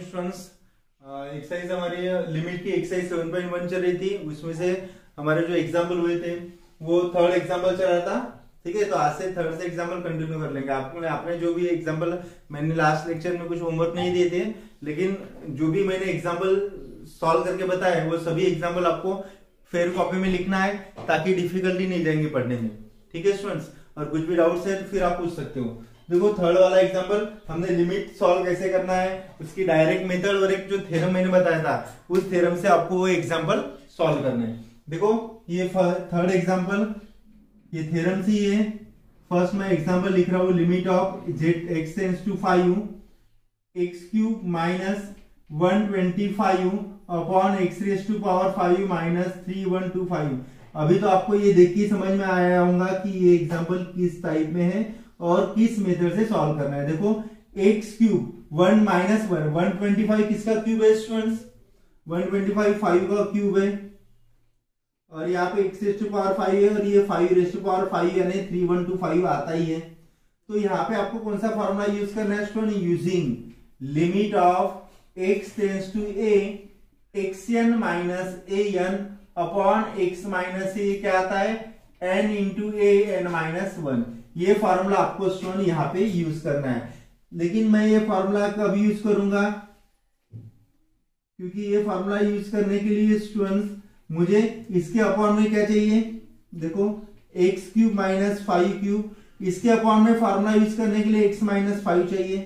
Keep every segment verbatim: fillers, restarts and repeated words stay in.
Students, exercise हमारी limit की exercise seven point one चल रही थी। उसमें से हमारे जो एग्जाम्पल हुए थे वो थर्ड एग्जाम्पल चल रहा था। ठीक है, तो आज से थर्ड से एग्जाम्पल कंटिन्यू कर लेंगे। आपने आपने जो भी एग्जाम्पल, मैंने लास्ट लेक्चर में कुछ होमवर्क नहीं दिए थे, लेकिन जो भी मैंने एग्जाम्पल सॉल्व करके बताया वो सभी एग्जाम्पल आपको फेयर कॉपी में लिखना है ताकि डिफिकल्टी नहीं जाएंगी पढ़ने में। ठीक है स्टूडेंट्स, और कुछ भी डाउट्स है तो फिर आप पूछ सकते हो। देखो थर्ड वाला एग्जांपल, हमने लिमिट सॉल्व कैसे करना है उसकी डायरेक्ट मेथड और एक जो थ्योरम मैंने बताया था उस थ्योरम से आपको वो एग्जांपल सॉल्व करना है। देखो ये थर्ड एग्जांपल, ये थ्योरम से ये फर्स्ट मैं एग्जांपल लिख रहा हूं, limit of z x tends to five x cube minus one twenty five upon x raise to power five minus three one two five. अभी तो आपको ये देख के समझ में आया होगा कि ये एग्जांपल किस टाइप में है और किस मेथड से सॉल्व करना है। देखो x cube one minus one, one twenty five किसका क्यूब है students? One twenty five five का क्यूब है, और यहाँ पे x raise to power five है और ये five raise to power five यानी थ्री वन टू फाइव आता ही है। तो यहाँ पे आपको कौन सा फॉर्मूला यूज करना है student? Using limit of x tends to a x n minus a n upon x minus a क्या आता है? N into a n minus one. ये फॉर्मूला आपको स्टूडेंट यहाँ पे यूज करना है। लेकिन मैं ये फॉर्मूला कब यूज करूंगा? क्योंकि ये फॉर्मूला यूज करने के लिए स्टूडेंट्स मुझे इसके अपॉन में क्या चाहिए? देखो x cube minus five cube, इसके अपॉन में फॉर्मूला यूज करने के लिए एक्स माइनस फाइव चाहिए।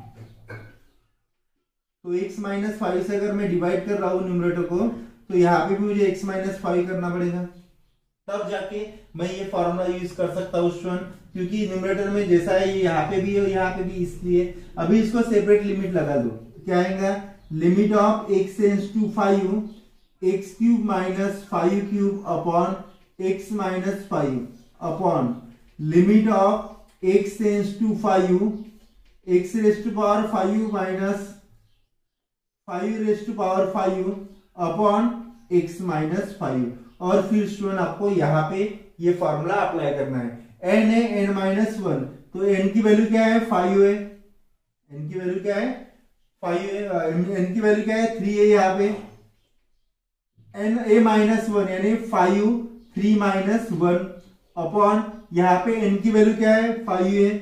तो एक्स माइनस फाइव से अगर मैं डिवाइड कर रहा हूं न्यूमरेटर को, तो यहाँ पे भी मुझे x माइनस फाइव करना पड़ेगा, तब जाके मैं ये फॉर्मूला यूज कर सकता हूँ स्टूडेंट। क्योंकि न्यूमरेटर में जैसा है ये यहाँ पे भी है और यहाँ पे भी, इसलिए अभी इसको सेपरेट लिमिट लगा दो। तो क्या आएगा? Limit of x tends to five x cube minus five cube upon x minus five upon limit of x tends to five x raise to power five minus five raise to power five upon x minus five. और फिर student आपको यहाँ पे ये formula apply करना है। n है n minus one, तो n की वैल्यू क्या है? फाइव है। n की वैल्यू क्या है? फाइव है। n की वैल्यू क्या है? थ्री है यहाँ पे। n a माइनस वन यानी five three minus one upon यहाँ पे n की वैल्यू क्या है? फाइव है।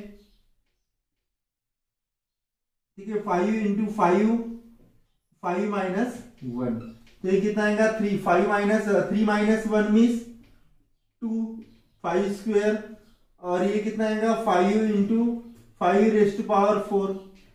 ठीक है, five into five, five minus one, तो ये कितना आएगा? Three. Five minus three minus one means two, five square, और ये कितना आएगा? Five into five raise to power four,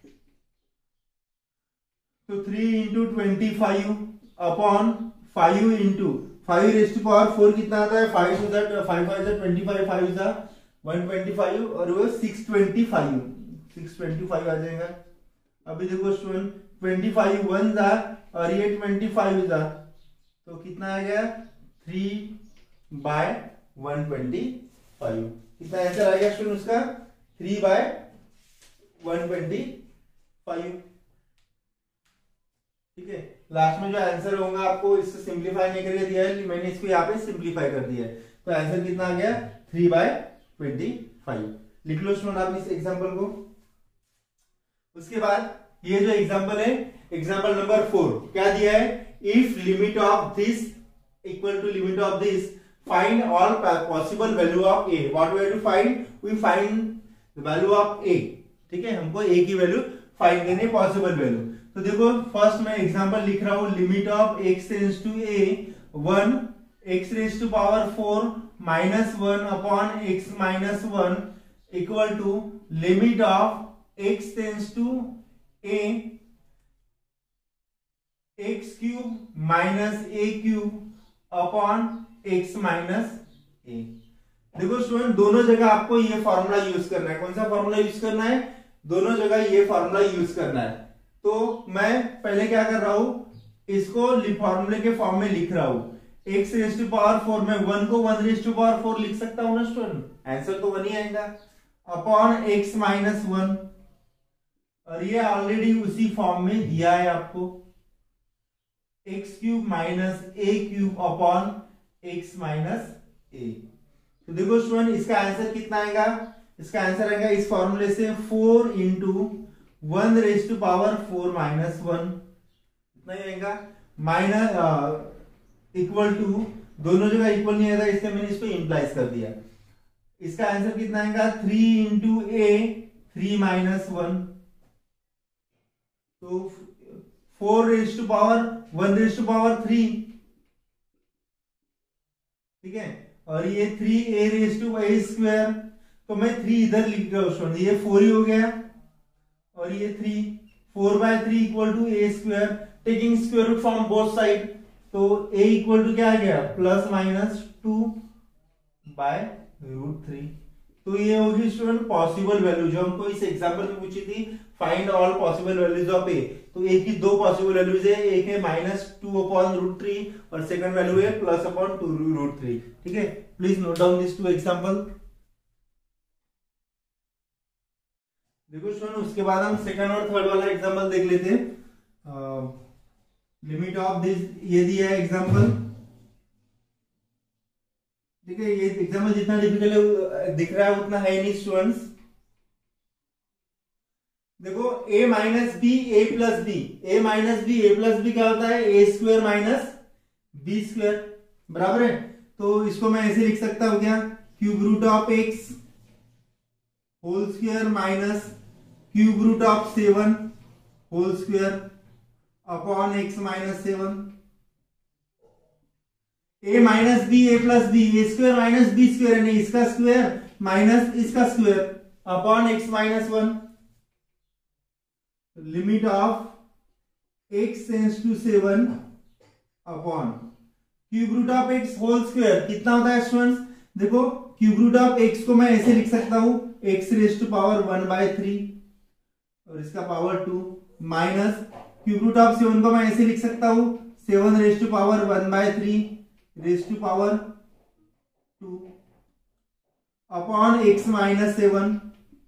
तो three into twenty five upon five into five raise to power four कितना आता है? Five two that five five that twenty five, five is one twenty five, और वो six twenty five, six twenty five आ जाएगा। अभी देखो student twenty five one जा और ये ट्वेंटी फाइव जा, तो कितना आ गया? Three by one twenty five. कितना आंसर आ गया स्टूडेंट उसका? Three by one twenty five. ठीक है, लास्ट में जो आंसर होगा आपको इससे सिंप्लीफाई नहीं करके दिया है, मैंने इसको यहाँ पे सिंप्लीफाई कर दिया है, तो आंसर कितना आ गया? Three by twenty five. लिख लो स्टूडेंट आप इस एग्जाम्पल को। उसके बाद ये जो एग्जाम्पल है, एग्जाम्पल नंबर फोर, क्या दिया है? If limit of this equal to limit of this, find all possible value of a. What we have to find? We find the value of a. ठीक है, हमको ए की वैल्यू फाइंड करनी है, possible value. तो देखो फर्स्ट मैं example लिख रहा हूं, limit of x tends to a one x raise to power four minus one upon x minus one equal to limit of x tends to a x cube minus a cube upon x minus a. देखो student दोनों जगह आपको ये formula use करना है। कौन सा formula use करना है? दोनों जगह ये फॉर्मूला यूज करना है। तो मैं पहले क्या कर रहा हूं, इसको फॉर्मूले के फॉर्म में लिख रहा हूं। X raise to power four में वन को one raise to power four लिख सकता हूं ना स्टूडेंट? आंसर तो वन ही आएगा। अपॉन एक्स माइनस वन, और ये ऑलरेडी उसी फॉर्म में दिया है आपको, x cube minus a cube upon x minus a. तो देखो स्टूडेंट इसका आंसर कितना आएगा? इसका आंसर आएगा इस फॉर्मूले से four into one raise to power four minus one, इतना ही आएगा। माइनस इक्वल टू, दोनों जगह इक्वल नहीं आएगा इसलिए मैंने इसको इंप्लाइज कर दिया। इसका आंसर कितना आएगा, three into a, three minus one, तो four raise to power one raise to power three, ठीक है। और ये three a raise to a square, तो मैं थ्री इधर लिख रहा हूं, ये फोर ही हो गया और ये three, four by three equal to a square, taking square root from both side, तो ए इक्वल टू क्या आ गया, plus minus two by root three. तो ये होगी स्टूडेंट पॉसिबल वैल्यू, जो हमको इस एग्जांपल में पूछी थी, find all possible values of a. तो ए की दो पॉसिबल वैल्यूज है, एक है minus two upon root three और सेकंड वैल्यू है plus upon two root three, ठीक है। Please note down this two example. देखो स्टूडेंट, उसके बाद हम सेकंड और थर्ड वाला एग्जांपल देख लेते हैं। लिमिट ऑफ दिस ये दिया है एग्जांपल, ठीक है। ये एग्जांपल जितना डिफिकल्ट दिख रहा है उतना है नहीं स्टूडेंट्स। देखो a minus b a plus b, a minus b a plus b क्या होता है, a square minus b square, बराबर है। तो इसको मैं ऐसे लिख सकता हूं क्या, cube root of x whole square minus cube root of seven whole square upon x minus seven. A minus b a plus b, a square minus b square, यानी इसका स्क्वायर माइनस इसका square upon x minus one. Limit of x tends to seven upon cube root of x whole square कितना होता है students, देखो cube root of x को मैं ऐसे लिख सकता हूं, x raise to power one by three और इसका power two, minus cube root of seven को मैं ऐसे लिख सकता हूं, seven raise to power one by three raise to power two upon x minus seven.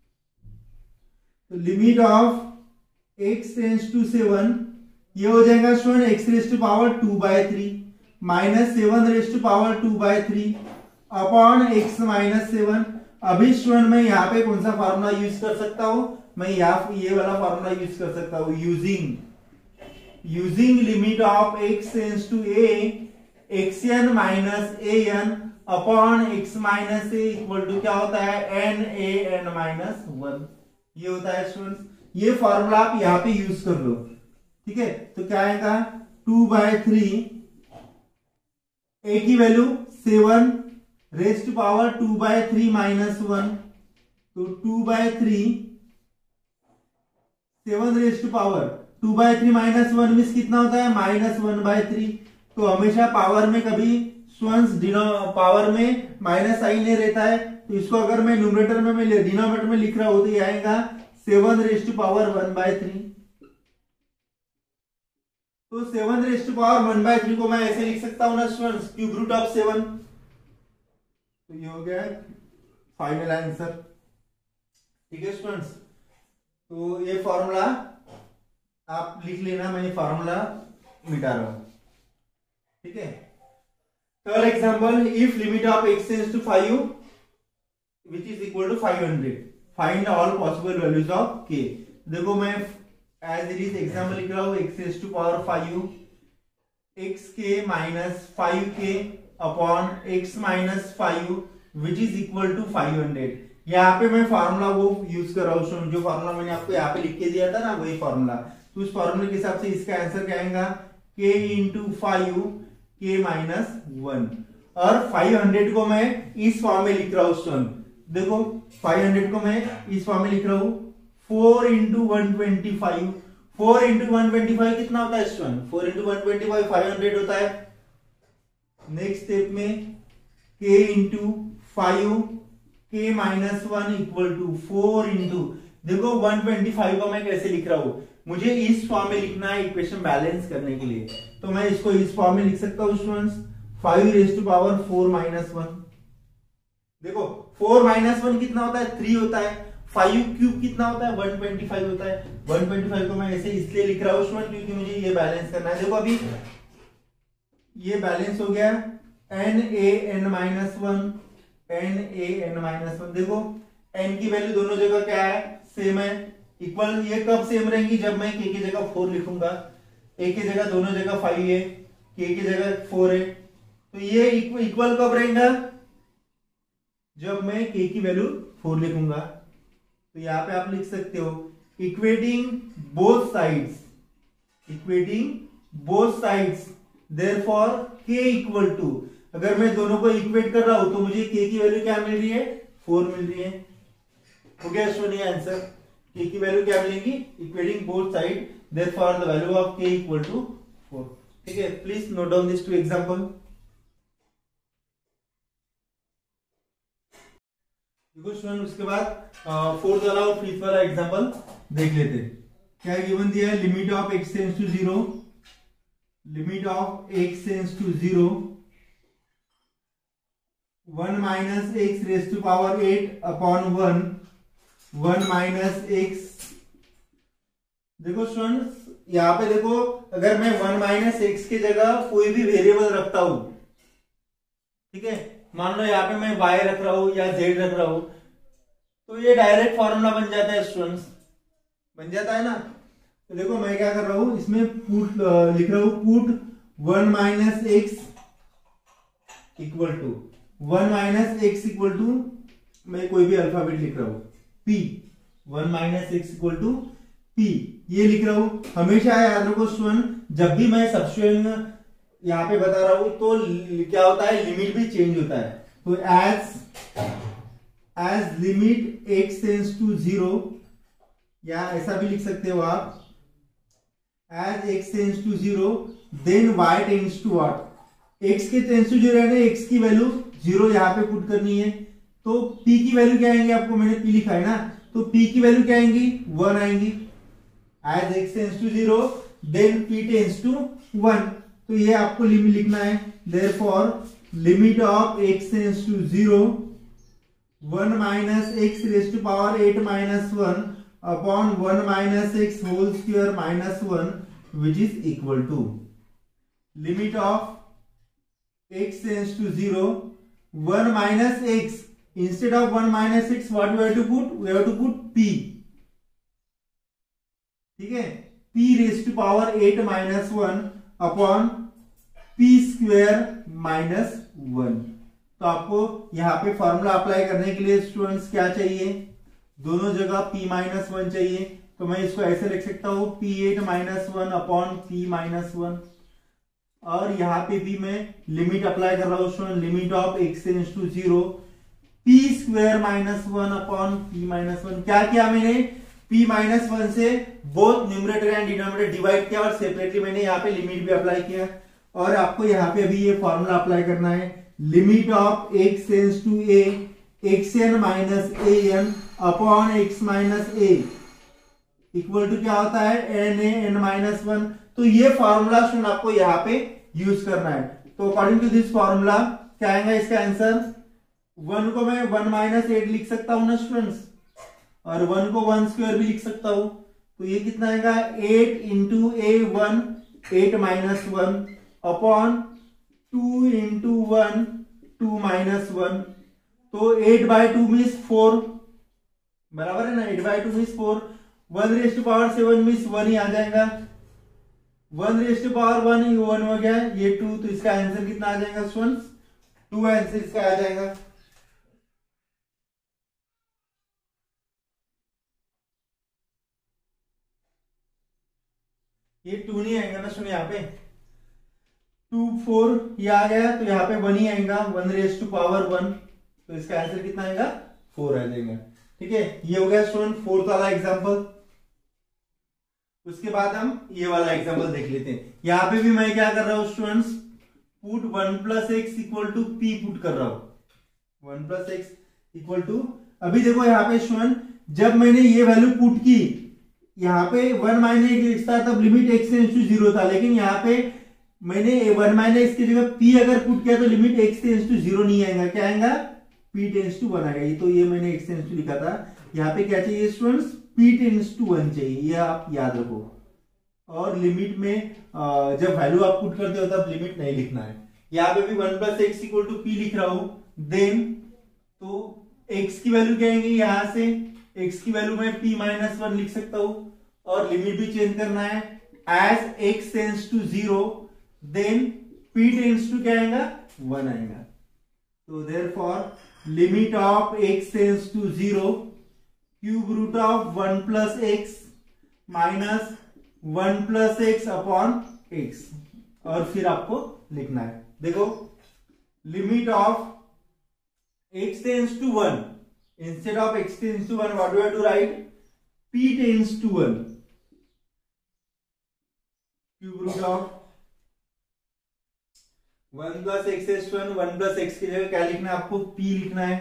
तो limit of x tends to seven, ये हो जाएगा student x raise to power two by three minus seven raise to power two by three upon x minus seven. अभी student मैं यहाँ पे कौन सा फार्मूला यूज कर सकता हूं, मैं यहाँ ये वाला फार्मूला यूज कर सकता हूं, using using limit of x tends to a x n minus a n upon x minus a equal to क्या होता है, n a n minus one. ये होता है स्टूडेंट्स, ये फॉर्मूला आप यहाँ पे यूज कर लो, ठीक है। तो क्या आएगा, टू बाय थ्री, ए की value seven raise to power two by three minus one, तो two by three seven raise to power two by three minus one means कितना होता है, माइनस वन बाय थ्री। तो हमेशा power में कभी students power में माइनस साइन नहीं रहता है, तो इसको अगर मैं न्यूमरेटर में मैं डिनोमिनेटर में लिख रहा हूं तो ये आएगा seven raise to power one by three. तो seven raise to power one by three को मैं ऐसे लिख सकता हूं ना students, cube root of seven. तो ये हो गया फाइनल आंसर, ठीक है स्टूडेंट्स। तो ये फॉर्मूला आप लिख लेना, मैं ये फॉर्मूला मिटा रहा हूं, ठीक है। Third example, if limit of x tends to five which is equal to five hundred, find all possible values of k. देखो मैं एज इट इज एग्जांपल लिख रहा हूं, x raise to power five x k minus five k upon x minus five which is equal to five hundred. यहाँ पे मैं formula वो use कर रहा हूँ, जो फार्मूला मैंने आपको यहाँ पे लिख के दिया था ना, वही फार्मूला। तो उस फार्मूले के हिसाब से इसका आंसर क्या आएगा, k into five k minus one. और फाइव हंड्रेड को मैं इस फॉर्म में लिख रहा हूँ, देखो फाइव हंड्रेड को मैं इस फॉर्म में लिख रहा हूं, four into one twenty five, four into one twenty five कितना होता है student, four into one twenty five five hundred होता है। नेक्स्ट स्टेप में k into five k minus one equal to four into, देखो वन ट्वेंटी फाइव को मैं कैसे लिख रहा हूं, मुझे इस फॉर्म में लिखना है इक्वेशन बैलेंस करने के लिए, तो मैं इसको इस फॉर्म में लिख सकता हूं students, five raise to power four minus one. देखो फोर माइनस वन कितना होता है, थ्री होता है, फाइव क्यूब कितना होता है, वन ट्वेंटी फाइव होता है। वन ट्वेंटी फाइव को मैं ऐसे इसलिए लिख रहा हूं स्टूडेंट क्योंकि मुझे ये बैलेंस करना है। देखो अभी ये बैलेंस हो गया, n a n minus one, n a n minus one. देखो एन की वैल्यू दोनों जगह क्या है, सेम है, इक्वल ये कब सेम रहेंगी, जब मैं के की जगह फोर लिखूंगा, ए की जगह दोनों जगह फाइव है, के की जगह फोर है, तो ये इक्वल कब रहेगा, जब मैं के की वैल्यू फोर लिखूंगा। तो यहां पे आप लिख सकते हो equating both sides, equating both sides therefore k equal to, अगर मैं दोनों को इक्वेट कर रहा हूं तो मुझे के की वैल्यू क्या मिल रही है, फोर मिल रही है। हो गया सुनिए आंसर, के की वैल्यू क्या मिलेगी, equating both side therefore the value of k equal to four. ठीक है, please note down this two example. देखो स्टूडेंट, उसके बाद फोर्थ वाला और फिफ्थ वाला एग्जांपल देख लेते हैं। क्या गिवन दिया है, limit of x tends to zero, limit of x tends to zero, one minus x raise to power eight upon one, one minus x. देखो स्टूडेंट्स, यहां पे देखो, अगर मैं वन माइनस एक्स की जगह कोई भी वेरिएबल रखता हूं, ठीक है, मान लो यहाँ पे मैं y रख रहा हूं या z रख रहा हूं, तो ये डायरेक्ट फॉर्मूला बन जाता है स्टूडेंट्स, बन जाता है ना। तो देखो मैं क्या कर रहा हूं, इसमें पुट लिख रहा हूं, put one minus x equal to one minus x equal to, मैं कोई भी अल्फाबेट लिख रहा हूं, p, one minus x equal to p, ये लिख रहा हूं। हमेशा याद रखो स्टूडेंट, जब भी मैं सब्स्टिट्यूशन यहाँ पे बता रहा हूं तो क्या होता है, लिमिट भी चेंज होता है। तो as as limit x tends to zero, या ऐसा भी लिख सकते हो आप, as x tends to zero then y tends to what, x के टेंड्स टू जीरो है, एक्स की वैल्यू जीरो यहाँ पे पुट करनी है। तो p की वैल्यू क्या आएंगी, आपको मैंने p लिखा है ना, तो p की वैल्यू क्या आएंगी, वन आएंगी। As x tends to zero then p tends to one, तो ये आपको लिमिट लिखना है। Therefore limit of x tends to zero, one minus x raise to power eight minus one upon one minus x whole square minus one, which is equal to limit of x tends to zero, one minus x, instead of one minus x what we have to put, we have to put p, ठीक है, p raise to power eight minus one upon p square minus one. तो आपको यहाँ पे formula apply करने के लिए students क्या चाहिए, दोनों जगह p माइनस वन चाहिए। तो मैं इसको ऐसे लिख सकता हूं, p eight minus one upon p minus one, और यहाँ पे भी मैं लिमिट अप्लाई कर रहा हूं student, limit of x tends to zero, p square minus one upon p minus one. क्या किया मैंने, p माइनस वन से both numerator and denominator divide किया, और सेपरेटली मैंने यहाँ पे लिमिट भी अप्लाई किया। और आपको यहाँ पे अभी ये फॉर्मूला अप्लाई करना है, limit of x tends to a, xn minus an upon x minus a equal to क्या होता है, n a n minus one. तो ये फॉर्मूला सुन आपको यहाँ पे यूज करना है। तो अकॉर्डिंग टू दिस फॉर्मूला क्या आएगा इसका आंसर, वन को मैं वन माइनस एट लिख सकता हूं ना स्टूडेंट्स, और वन को वन स्क्वायर भी लिख सकता हूं। तो ये कितना आएगा, eight into a one, eight minus one upon two into one, two minus one. तो eight by two means four, बराबर है ना, eight by two means four. One raise to power seven means one ही आ जाएगा, one raise to power one ही one हो गया, ये टू। तो इसका आंसर कितना आ जाएगा स्टूडेंट्स, टू आंसर इसका आ जाएगा। ये टू नहीं आएगा ना सुनिए, यहाँ पे टू फोर ये आ गया, तो यहाँ पे वन ही आएगा, one raise to power one. तो इसका आंसर कितना आएगा, फोर आ जाएगा। ठीक है, ये हो गया स्टूडेंट फोर्थ वाला एग्जांपल। उसके बाद हम ये वाला एग्जांपल देख लेते हैं। यहाँ पे भी मैं क्या कर रहा हूं students, put one plus x equal to p put कर रहा हूं, one plus x equal to. अभी देखो यहाँ पे स्टूडेंट, जब मैंने ये वैल्यू पुट की, यहाँ पे वन माइनस एक्स था तब limit x tends to zero था, लेकिन यहाँ पे मैंने वन माइनस एक्स की जगह पी अगर पुट किया तो limit x tends to zero नहीं आएगा, क्या आएगा, पी टेंड्स टू वन आएगा। ये तो ये मैंने एक्स टेंड्स टू लिखा था, यहाँ पे क्या चाहिए students, p tends to one चाहिए, ये आप याद रखो। और लिमिट में जब वैल्यू आप पुट करते हो तब लिमिट नहीं लिखना है। यहाँ पे भी one plus x equal to p लिख रहा हूं, देन तो एक्स की वैल्यू क्या आएंगी, यहां से x की वैल्यू में p माइनस वन लिख सकता हूं, और लिमिट भी चेंज करना है, as x tends to zero then p tends to क्या आएगा, वन आएगा। तो therefore limit of x tends to zero cube root of one plus x minus one plus x upon x, और फिर आपको लिखना है, देखो limit of x tends to one, instead of x tends to one, what do I have to write? P tends to one. Cube root of one plus x tends to one, one plus x की जगह क्या लिखना है आपको, p लिखना है,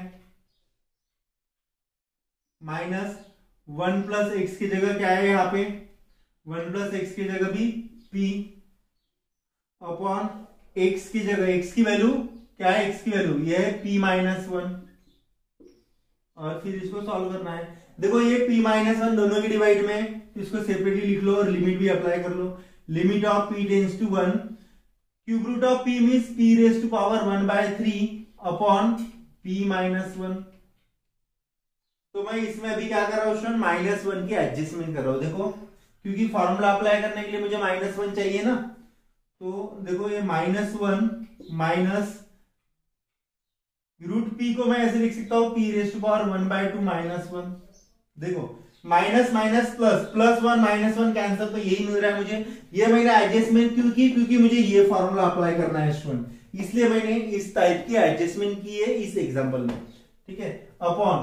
minus one plus x की जगह क्या है यहाँ पे, वन प्लस एक्स की जगह भी p अपॉन x की जगह x की वैल्यू क्या है, x की वैल्यू ये है p माइनस वन, और फिर इसको सॉल्व करना है। देखो ये p माइनस वन दोनों की डिवाइड में, इसको सेपरेटली लिख लो और लिमिट भी अप्लाई कर लो। Limit of p tends to one, cube root of p means p raise to power one by three upon p minus one. तो मैं इसमें अभी क्या कर रहा हूं स्टूडेंट, माइनस वन की एडजस्टमेंट कर रहा हूं, देखो क्योंकि फॉर्मूला अप्लाई करने के लिए मुझे माइनस वन चाहिए ना, तो देखो ये minus one minus root p को मैं ऐसे लिख सकता हूं p raise to power one by two minus one. देखो minus minus plus, plus one minus one cancel, तो यही मिल रहा है मुझे, ये मेरा एडजस्टमेंट क्यों की, क्योंकि मुझे ये फॉर्मूला अप्लाई करना है स्टूडेंट, इसलिए मैंने इस टाइप की एडजस्टमेंट की है इस एग्जांपल में, ठीक है। Upon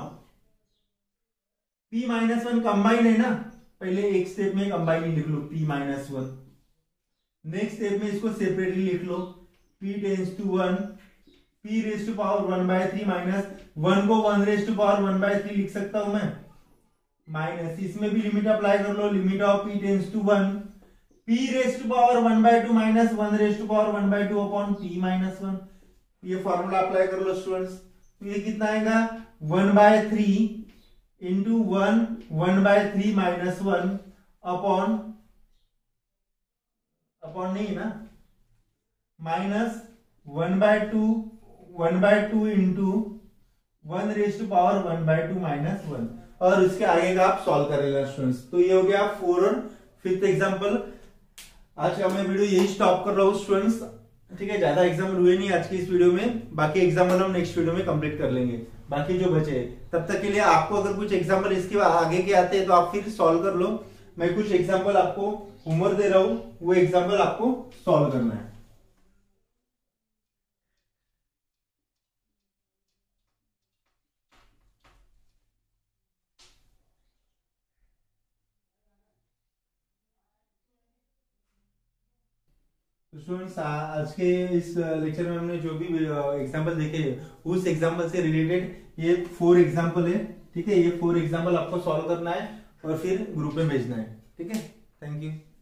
p minus one combine है ना, पहले एक स्टेप में कंबाइन लिख लो p minus one, next step में इसको सेपरेटली लिख लो, p tends to one, p raise to power one by three minus one को one raise to power one by three लिख सकता हूं मैं, माइनस इसमें भी लिमिट अप्लाई कर लो, limit of p tends to one, p raise to power one by two minus one raise to power one by two upon p minus one. ये formula apply कर लो स्टूडेंट्स, तो ये कितना आएगा, one by three into one, one by three minus one upon, upon नहीं ना, minus one by two, one by two into one raise to power one by two minus one, और इसके आगे का आप सॉल्व करेगा स्टूडेंट्स। तो ये हो गया फोर और फिफ्थ एग्जांपल। आज का मैं वीडियो यही स्टॉप कर रहा हूँ स्टूडेंट्स, ठीक है, ज्यादा एग्जाम्पल हुए नहीं आज की इस वीडियो में, बाकी एग्जाम्पल हम नेक्स्ट वीडियो में कंप्लीट कर लेंगे, बाकी जो बचे। तब तक के लिए आपको अगर कुछ एग्जाम्पल इसके आगे के आते हैं तो आप फिर सॉल्व कर लो, मैं कुछ एग्जाम्पल आपको होमवर्क दे रहा हूँ, वो एग्जाम्पल आपको सॉल्व करना है। स्टूडेंट्स आज के इस लेक्चर में हमने जो भी एग्जांपल देखे उस एग्जांपल से रिलेटेड ये फोर एग्जांपल है, ठीक है, ये फोर एग्जांपल आपको सॉल्व करना है और फिर ग्रुप में भेजना है, ठीक है। Thank you.